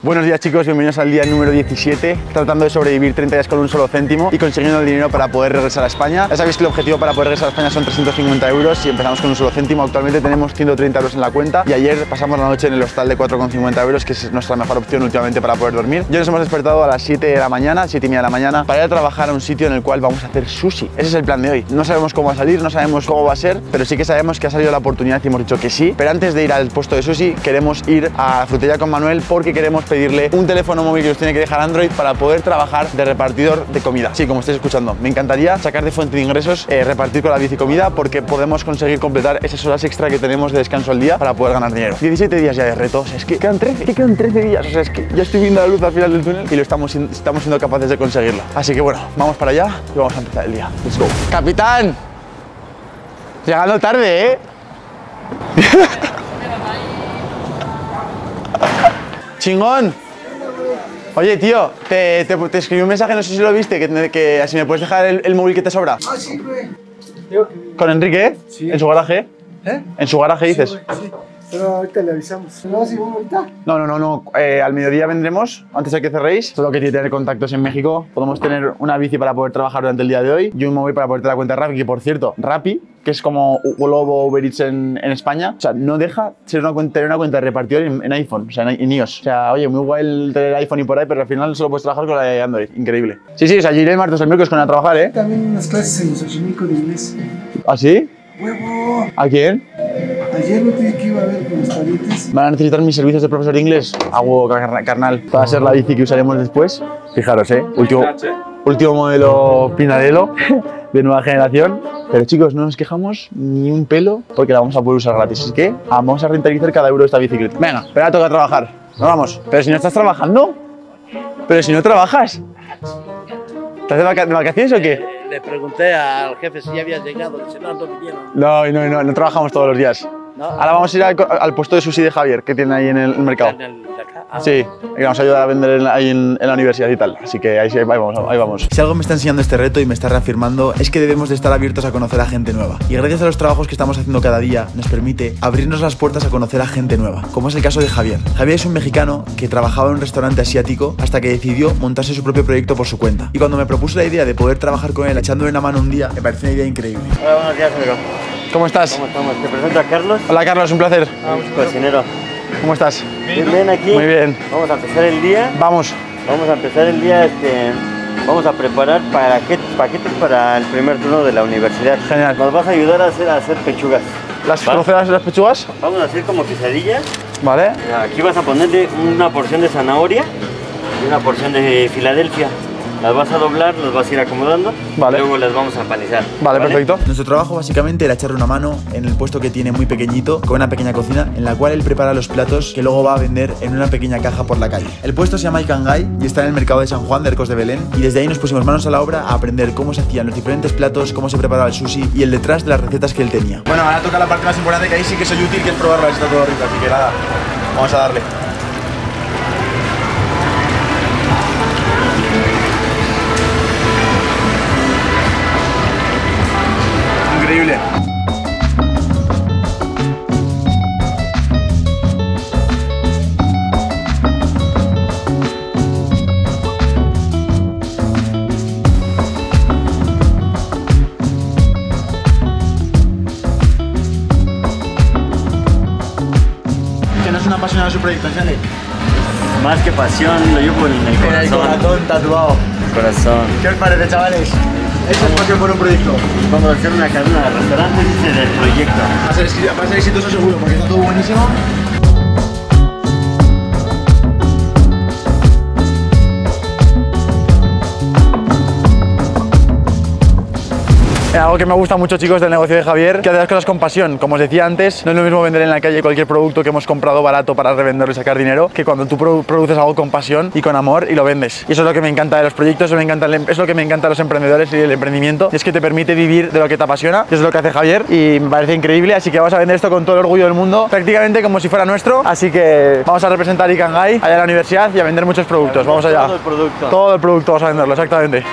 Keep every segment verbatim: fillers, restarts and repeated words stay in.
Buenos días chicos, bienvenidos al día número diecisiete, tratando de sobrevivir treinta días con un solo céntimo y consiguiendo el dinero para poder regresar a España. Ya sabéis que el objetivo para poder regresar a España son trescientos cincuenta euros y empezamos con un solo céntimo. Actualmente tenemos ciento treinta euros en la cuenta y ayer pasamos la noche en el hostal de cuatro con cincuenta euros, que es nuestra mejor opción últimamente para poder dormir. Ya nos hemos despertado a las siete de la mañana, siete y media de la mañana, para ir a trabajar a un sitio en el cual vamos a hacer sushi. Ese es el plan de hoy. No sabemos cómo va a salir, no sabemos cómo va a ser, pero sí que sabemos que ha salido la oportunidad y hemos dicho que sí. Pero antes de ir al puesto de sushi, queremos ir a la frutería con Manuel porque queremos pedirle un teléfono móvil que nos tiene que dejar Android para poder trabajar de repartidor de comida. Sí, como estáis escuchando, me encantaría sacar de fuente de ingresos, eh, repartir con la bici comida, porque podemos conseguir completar esas horas extra que tenemos de descanso al día para poder ganar dinero. diecisiete días ya de retos, es que quedan trece, que quedan trece días, o sea, es que ya estoy viendo la luz al final del túnel y lo estamos, estamos siendo capaces de conseguirlo. Así que bueno, vamos para allá y vamos a empezar el día. Let's go. ¡Capitán! Llegando tarde, ¿eh? ¡Chingón! Oye, tío, te, te, te escribí un mensaje, no sé si lo viste, que, que si me puedes dejar el, el móvil que te sobra. Ah, sí, güey. ¿Con Enrique? Sí. ¿En su garaje? ¿Eh? ¿En su garaje dices? Sí, güey, sí. Pero ahorita le avisamos. ¿No vas a ir ahorita? No, no, no, no. Eh, al mediodía vendremos, antes de que cerréis. Solo que tiene que tener contactos en México. Podemos tener una bici para poder trabajar durante el día de hoy y un móvil para poder tener la cuenta Rappi, que por cierto, Rappi, que es como Globo, Uber Eats en, en España, o sea, no deja ser una cuenta, tener una cuenta de repartidor en, en iPhone, o sea, en, en iOS. O sea, oye, muy guay el tener iPhone y por ahí, pero al final solo puedes trabajar con la de Android. Increíble. Sí, sí, o sea, yo iré el martes o el miércoles con él a trabajar, ¿eh? También unas clases en Xochimilco de inglés. ¿Ah, sí? ¡Huevo! ¿A quién? Ayer no te dije que iba a ver con los parientes. ¿Van a necesitar mis servicios de profesor de inglés? Hago carnal. Va a ser la bici que usaremos después. Fijaros, ¿eh? Último, último modelo Pinarello de nueva generación. Pero chicos, no nos quejamos ni un pelo porque la vamos a poder usar gratis. Así que vamos a rentabilizar cada euro de esta bicicleta. Venga, pero ahora toca trabajar. Nos vamos. Pero si no estás trabajando. Pero si no trabajas. ¿Estás de, vaca de vacaciones o qué? Le pregunté al jefe si ya habías llegado, dice, no, no vinieron. No, no, no, no trabajamos todos los días. ¿No? Ahora vamos a ir al, al puesto de sushi de Javier, que tiene ahí en el mercado. ¿En el de acá? Ah, Sí, que vamos a ayudar a vender en, ahí en, en la universidad y tal. Así que ahí, ahí, vamos, ahí vamos. Si algo me está enseñando este reto y me está reafirmando es que debemos de estar abiertos a conocer a gente nueva. Y gracias a los trabajos que estamos haciendo cada día nos permite abrirnos las puertas a conocer a gente nueva, como es el caso de Javier. Javier es un mexicano que trabajaba en un restaurante asiático hasta que decidió montarse su propio proyecto por su cuenta. Y cuando me propuso la idea de poder trabajar con él echándole una mano un día, me pareció una idea increíble. Hola, buenos días, amigo. ¿Cómo estás? ¿Cómo estamos? Te presento a Carlos. Hola Carlos, un placer. Cocinero. ¿Cómo estás? Bien, bien aquí. Muy bien. Vamos a empezar el día. Vamos. Vamos a empezar el día, este, vamos a preparar paquetes, paquetes para el primer turno de la universidad. Genial. Nos vas a ayudar a hacer, a hacer pechugas. ¿Las ¿Va? conoces las pechugas? Vamos a hacer como quesadillas. Vale. Aquí vas a ponerle una porción de zanahoria y una porción de Filadelfia. Las vas a doblar, las vas a ir acomodando. Vale. Y luego las vamos a empanizar. Vale, perfecto. Nuestro trabajo básicamente era echarle una mano en el puesto que tiene muy pequeñito, con una pequeña cocina, en la cual él prepara los platos que luego va a vender en una pequeña caja por la calle. El puesto se llama Ikangai y está en el mercado de San Juan de Arcos de Belén, y desde ahí nos pusimos manos a la obra a aprender cómo se hacían los diferentes platos, cómo se preparaba el sushi y el detrás de las recetas que él tenía. Bueno, ahora toca la parte más importante, que ahí sí que soy útil, que es probarlo, está todo rico, así que nada, vamos a darle. Increíble. Que no es una apasionada de su proyecto, ¿entiendes? Más que pasión, lo llevo en el En el corazón. corazón tatuado. Corazón. ¿Qué os parece, chavales? Eso es pasión por un proyecto. Vamos a hacer una cadena de restaurantes dice, del proyecto. Va a ser, va a ser exitoso seguro, porque está todo buenísimo. Algo que me gusta mucho, chicos, del negocio de Javier, que hace las cosas con pasión. Como os decía antes, no es lo mismo vender en la calle cualquier producto que hemos comprado barato para revenderlo y sacar dinero, que cuando tú produces algo con pasión y con amor y lo vendes. Y eso es lo que me encanta de los proyectos, eso me encanta, es lo que me encanta de los emprendedores y el emprendimiento, y es que te permite vivir de lo que te apasiona, que es lo que hace Javier, y me parece increíble. Así que vamos a vender esto con todo el orgullo del mundo, prácticamente como si fuera nuestro. Así que vamos a representar Ikangai allá en la universidad y a vender muchos productos. Vamos allá. Todo el producto. Todo el producto vamos a venderlo, exactamente.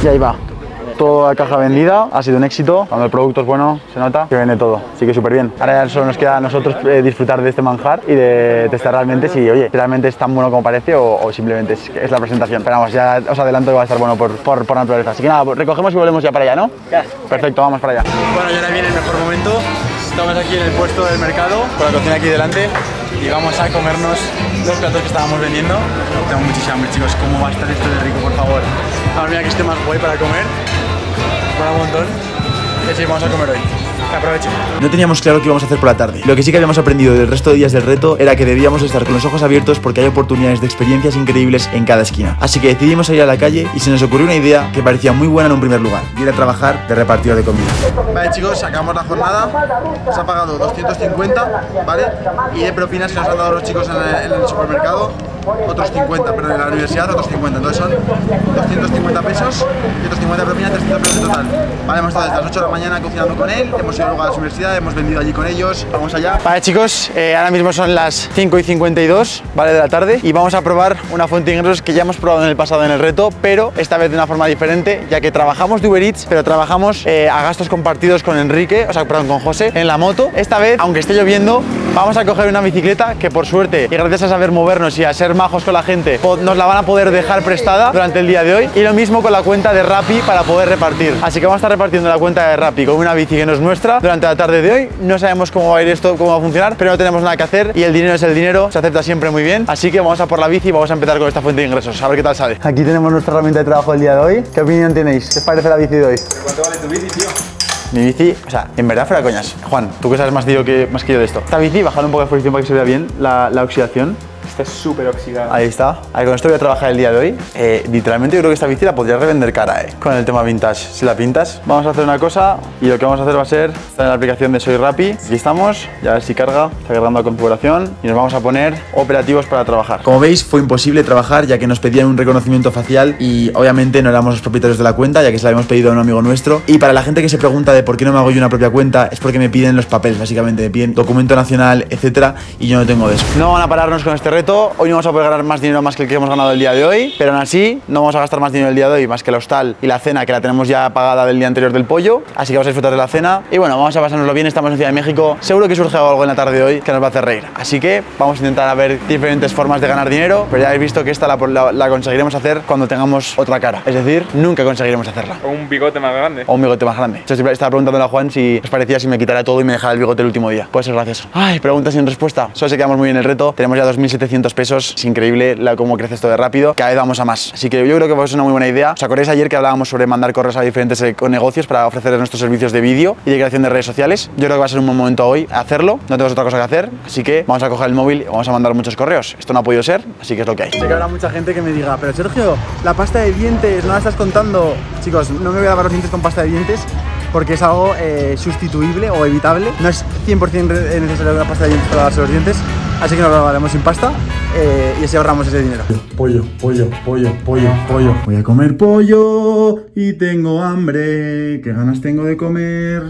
Y ahí va. Toda la caja vendida, ha sido un éxito. Cuando el producto es bueno, se nota que vende todo. Así que súper bien. Ahora ya solo nos queda a nosotros eh, disfrutar de este manjar y de testar realmente si, oye, realmente es tan bueno como parece o, o simplemente es, es la presentación. Pero vamos, ya os adelanto que va a estar bueno por, por, por naturaleza. Así que nada, recogemos y volvemos ya para allá, ¿no? Ya. Perfecto, vamos para allá. Bueno, y ahora viene el mejor momento. Estamos aquí en el puesto del mercado, con la cocina aquí delante. Y vamos a comernos los platos que estábamos vendiendo. Tengo muchísima hambre, chicos. ¿Cómo va a estar esto de rico, por favor? Ahora mira que esté más guay para comer. Para un montón. Que sí, vamos a comer hoy. Que aproveche. No teníamos claro qué íbamos a hacer por la tarde. Lo que sí que habíamos aprendido del resto de días del reto era que debíamos estar con los ojos abiertos porque hay oportunidades de experiencias increíbles en cada esquina. Así que decidimos salir a la calle y se nos ocurrió una idea que parecía muy buena en un primer lugar: ir a trabajar de repartidor de comida. Vale, chicos, acabamos la jornada. Nos ha pagado doscientos cincuenta, ¿vale? Y de propinas que nos han dado los chicos en el, en el supermercado, otros cincuenta, pero en la universidad otros cincuenta. Entonces son doscientos cincuenta pesos y otros cincuenta de propina, trescientos pesos en total. Vale, hemos estado desde las ocho de la mañana cocinando con él, hemos ido luego a la universidad, hemos vendido allí con ellos. Vamos allá. Vale, chicos, eh, ahora mismo son las cinco y cincuenta y dos, ¿vale? De la tarde, y vamos a probar una fuente de ingresos que ya hemos probado en el pasado en el reto, pero esta vez de una forma diferente, ya que trabajamos de Uber Eats, pero trabajamos eh, a gastos compartidos con Enrique, o sea, perdón, con José, en la moto. Esta vez, aunque esté lloviendo, vamos a coger una bicicleta que por suerte, y gracias a saber movernos y a ser majos con la gente, nos la van a poder dejar prestada durante el día de hoy. Y lo mismo con la cuenta de Rappi para poder repartir. Así que vamos a estar repartiendo la cuenta de Rappi con una bici que no es nuestra durante la tarde de hoy. No sabemos cómo va a ir esto, cómo va a funcionar, pero no tenemos nada que hacer y el dinero es el dinero, se acepta siempre muy bien. Así que vamos a por la bici y vamos a empezar con esta fuente de ingresos, a ver qué tal sale. Aquí tenemos nuestra herramienta de trabajo del día de hoy. ¿Qué opinión tenéis? ¿Qué os parece la bici de hoy? ¿Cuánto vale tu bici, tío? Mi bici, o sea, en verdad fuera coñas. Juan, tú que sabes más, tío, que, más que yo de esto. Esta bici, bajar un poco de exposición para que se vea bien la, la oxidación. Está súper oxidado. Ahí está. Ahí, con esto voy a trabajar el día de hoy. Eh, literalmente yo creo que esta bici la podría revender cara, eh, con el tema vintage. Si la pintas, vamos a hacer una cosa y lo que vamos a hacer va a ser estar en la aplicación de Soy Rappi. Aquí estamos, ya a ver si carga, está cargando la configuración y nos vamos a poner operativos para trabajar. Como veis, fue imposible trabajar ya que nos pedían un reconocimiento facial y obviamente no éramos los propietarios de la cuenta, ya que se la habíamos pedido a un amigo nuestro. Y para la gente que se pregunta de por qué no me hago yo una propia cuenta, es porque me piden los papeles, básicamente me piden documento nacional, etcétera, y yo no tengo de eso. No van a pararnos con este reto. Hoy no vamos a poder ganar más dinero más que el que hemos ganado el día de hoy, pero aún así no vamos a gastar más dinero el día de hoy más que el hostal y la cena, que la tenemos ya pagada del día anterior del pollo. Así que vamos a disfrutar de la cena y bueno, vamos a pasárnoslo bien. Estamos en Ciudad de México, seguro que surge algo en la tarde de hoy que nos va a hacer reír. Así que vamos a intentar a ver diferentes formas de ganar dinero, pero ya habéis visto que esta la, la, la conseguiremos hacer cuando tengamos otra cara, es decir, nunca conseguiremos hacerla. O un bigote más grande. O un bigote más grande. Yo estaba preguntándole a Juan si os parecía si me quitara todo y me dejara el bigote el último día. Puede ser gracioso. Ay, preguntas sin respuesta. Solo se quedamos muy bien el reto. Tenemos ya dos mil setecientos pesos. Es increíble la, cómo crece esto de rápido. Cada vez vamos a más. Así que yo creo que es una muy buena idea. ¿Os acordáis ayer que hablábamos sobre mandar correos a diferentes eh, negocios para ofrecerles nuestros servicios de vídeo y de creación de redes sociales? Yo creo que va a ser un buen momento hoy hacerlo. No tenemos otra cosa que hacer. Así que vamos a coger el móvil y vamos a mandar muchos correos. Esto no ha podido ser, así que es lo que hay. Sé que habrá mucha gente que me diga, pero Sergio, la pasta de dientes, ¿no la estás contando? Chicos, no me voy a lavar los dientes con pasta de dientes porque es algo eh, sustituible o evitable. No es cien por cien necesario una pasta de dientes para lavarse los dientes, así que nos lo lavaremos sin pasta eh, y así ahorramos ese dinero. Pollo, pollo, pollo, pollo, pollo. Voy a comer pollo y tengo hambre. ¿Qué ganas tengo de comer?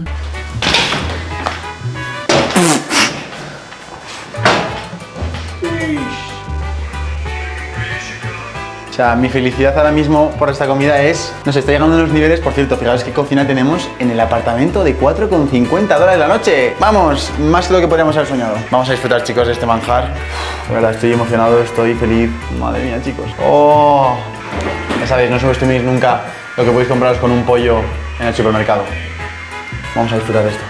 O sea, mi felicidad ahora mismo por esta comida es... Nos está llegando a unos niveles, por cierto, fijaos qué cocina tenemos en el apartamento de cuatro con cincuenta dólares la noche. Vamos, más que lo que podríamos haber soñado. Vamos a disfrutar, chicos, de este manjar. De verdad, estoy emocionado, estoy feliz. Madre mía, chicos. Oh, ya sabéis, no subestiméis nunca lo que podéis compraros con un pollo en el supermercado. Vamos a disfrutar de esto.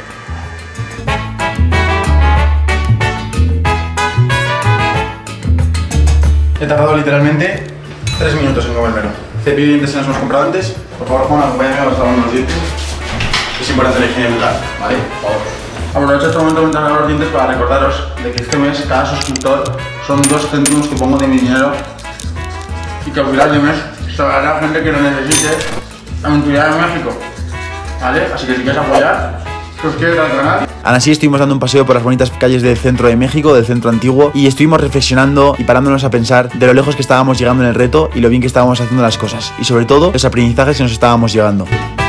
He tardado literalmente tres minutos en comérmelo. Cepillo de dientes se nos hemos comprado antes. Por favor, Juan, acompáñame a lavar los dientes. Es importante la higiene bucal, ¿vale? Por favor. Aprovecho este momento mientras lavo los dientes para recordaros de que este mes cada suscriptor son dos céntimos que pongo de mi dinero y que al final de mes se va a la gente que lo necesite en Ciudad de México, ¿vale? Así que si quieres apoyar, suscríbete al canal. Aún así estuvimos dando un paseo por las bonitas calles del centro de México, del centro antiguo, y estuvimos reflexionando y parándonos a pensar de lo lejos que estábamos llegando en el reto y lo bien que estábamos haciendo las cosas, y sobre todo los aprendizajes que nos estábamos llevando.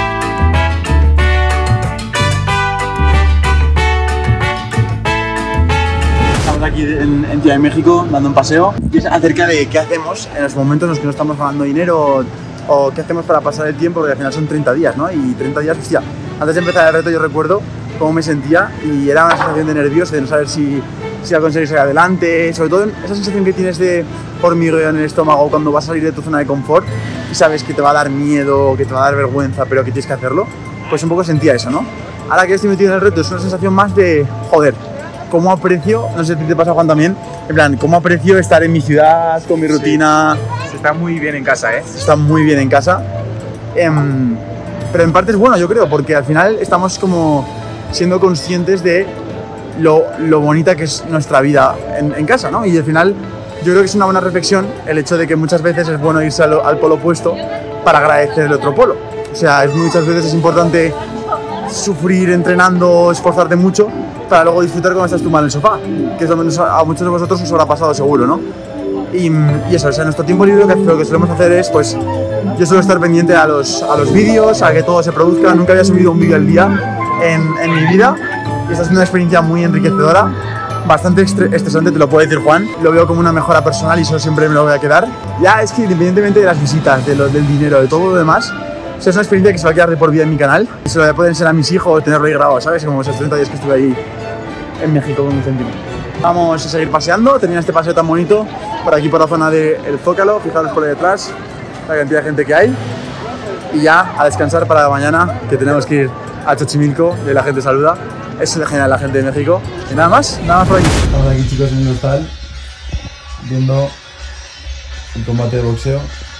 Estamos aquí en, en Ciudad de México dando un paseo y es acerca de qué hacemos en los momentos en los que no estamos ganando dinero o qué hacemos para pasar el tiempo, porque al final son treinta días, ¿no? Y treinta días, hostia, antes de empezar el reto yo recuerdo cómo me sentía y era una sensación de nervioso, de no saber si, si iba a conseguir salir adelante, sobre todo esa sensación que tienes de hormigueo en el estómago cuando vas a salir de tu zona de confort y sabes que te va a dar miedo, que te va a dar vergüenza, pero que tienes que hacerlo, pues un poco sentía eso, ¿no? Ahora que estoy metido en el reto es una sensación más de, joder, cómo aprecio, no sé si te pasa Juan también, en plan, cómo aprecio estar en mi ciudad, con mi rutina. Se está muy bien en casa, ¿eh? Está muy bien en casa, eh, pero en parte es bueno, yo creo, porque al final estamos como siendo conscientes de lo, lo bonita que es nuestra vida en, en casa, ¿no? Y al final yo creo que es una buena reflexión el hecho de que muchas veces es bueno irse al, al polo opuesto para agradecer el otro polo. O sea, es, muchas veces es importante sufrir entrenando, esforzarte mucho para luego disfrutar cuando estás tumbado en el sofá, que es lo menos a muchos de vosotros os habrá pasado seguro, ¿no? Y, y eso, o sea, en nuestro tiempo libre lo que, lo que solemos hacer es, pues, yo suelo estar pendiente a los, a los vídeos, a que todo se produzca. Nunca había subido un vídeo al día en, en mi vida y esta es una experiencia muy enriquecedora, bastante estresante, te lo puedo decir Juan. Lo veo como una mejora personal y eso siempre me lo voy a quedar. Ya es que independientemente de las visitas, de lo, del dinero, de todo lo demás, o sea, es una experiencia que se va a quedar de por vida en mi canal y se lo voy a poder enseñar a mis hijos, tenerlo ahí grabado, ¿sabes? Como esos treinta días que estuve ahí en México con un céntimo. Vamos a seguir paseando, termina este paseo tan bonito por aquí por la zona del Zócalo, fijaros por ahí detrás la cantidad de gente que hay y ya a descansar para mañana que tenemos que ir a Xochimilco y la gente saluda. Es genial la gente de México. Y nada más, nada más por aquí. Estamos aquí chicos en el hostal viendo el combate de boxeo.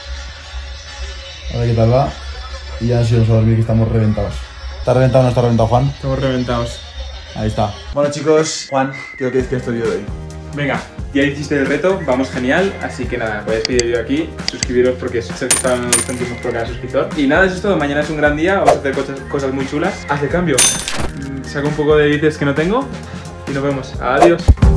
A ver qué tal va. Y ya nos íbamos a dormir que estamos reventados. ¿Está reventado o no está reventado Juan? Estamos reventados. Ahí está. Bueno chicos, Juan, ¿qué que decir este vídeo de hoy? Venga, ya hiciste el reto, vamos genial, así que nada, podéis pedir el vídeo aquí, suscribiros porque sé que están los céntimos por cada suscriptor. Y nada, eso es todo, mañana es un gran día, vamos a hacer cosas, cosas muy chulas. Haz de cambio, saco un poco de dices que no tengo y nos vemos. Adiós.